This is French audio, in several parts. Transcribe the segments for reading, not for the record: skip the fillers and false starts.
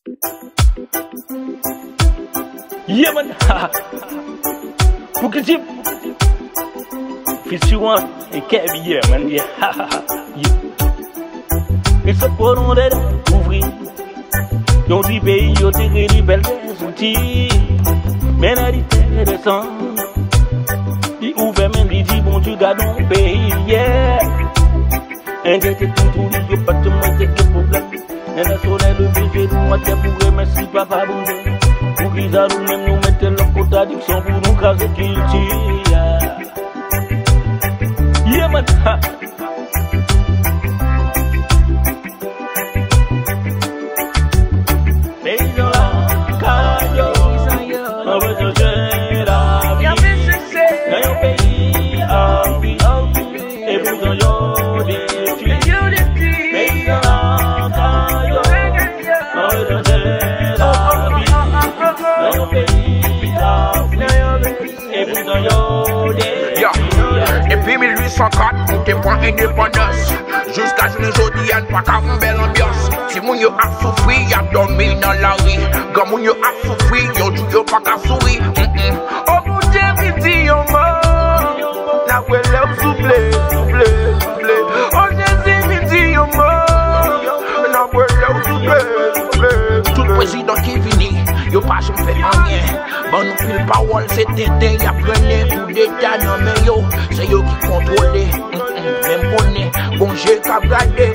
Yeah, man. Look at him. 51 et Kevin, yeah, man. Yeah. Yeah. Il se prend d'aide ouvrir. Yon dit pays, yon tiré les belles outils. Mais la dit descend. Il ouvre même, il dit bon Dieu garde mon pays, yeah. Inquiète tout, il n'y a pas de moitié de problème. Et la soleil de bébé, nous moitié pour remercier papa Boundé. Pour qu'ils a nous-mêmes nous mettre leur contradiction pour nous craser qu'il tire. Yeah, man. Depuis 1804, nous t'es point indépendance. Jusqu'à ce aujourd'hui, y'a pas qu'à une belle ambiance. Si moun yo a souffri, y'a dormi dans la rue. Quand moun yo a souffri, yo pas qu'à sourire. Oh mon Dieu, viti yon mort. La ouelle souffle. Oh Jésus, viti yon mort. La ouelle souffle. Tout président qui vini, yo pas jamais fait rien. Bon nous pile parole, c'était y'a prenez coup d'état non mais yo, c'est yo qui contrôle. Même bonnet, bon j'ai qu'à regarder.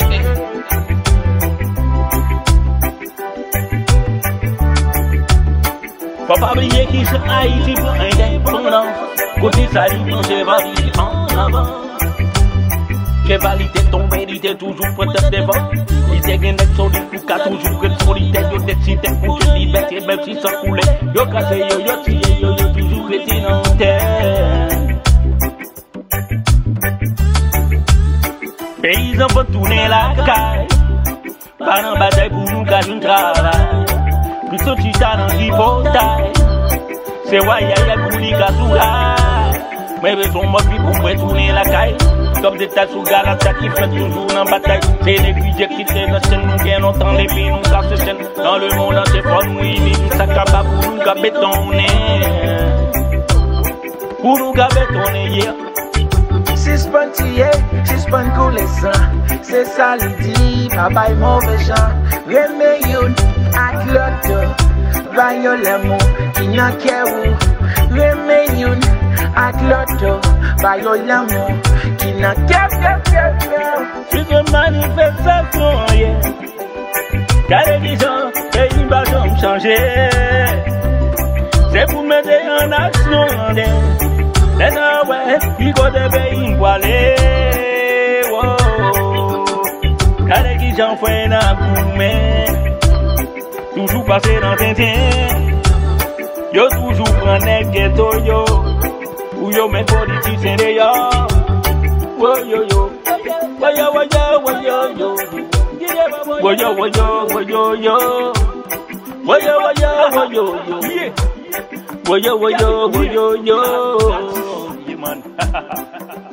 Faut pas oublier qui c'est Haïti pour indépendance. Côté ça dit non j'ai validé en avant. J'ai validé tombé, il était toujours prêt devant. Il était gagné sur les fous, qu'a toujours que solitaire. Yo décidé pour que liberté, même si ça coulait. Yo cassé, yo tiré, yo toujours été dans terre. Paysans vont tourner la caille. Pas dans bataille pour nous gagner un travail. Plus sorti ça dans l'hypothèse. C'est why y'a pour les gars sous la. Mais besoin moi pour retourner la caille. Comme des tas sous galata qui fait toujours dans bataille. C'est les budgets qui tiennent la scène. Nous gagnons longtemps les pays, nous cassent scène. Dans le monde entier, faut nous aimer. Nous s'accapare pour nous bétonner. Pour nous bétonner, yeah. Suspend couler sang. C'est ça l'idée, papa est mauvais gens. Remeyoun ak l'autre. Bayo l'amour qui n'a qu'à où. Remeyoun ak l'autre. Bayo l'amour qui n'a qu'à. C'est une manifestation, yeah. Car les gens, pays va jamais changer. C'est pour mettre en action, yeah. Les gens, ouais, ils go de pays voilés. Car les gens font un amour, toujours passé dans Tintin. Yo toujours prend les ghetto, yo. Ou yo met politiciens d'ailleurs. Wo yo yo. Wo yo wo yo wo yo yo. Wo yo wo yo wo yo yo. Wo yo wo yo wo yo yo. Wo yo wo yo wo yo yo. Yeah, man.